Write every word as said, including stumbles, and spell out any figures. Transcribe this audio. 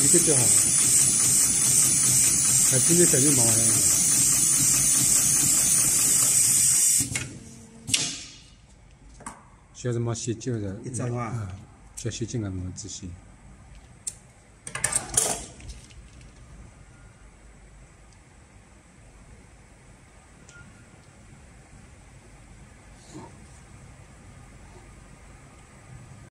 一个就好。还今天小羽毛还。需要什么洗净的？ 一张啊， 需要洗净的么仔细。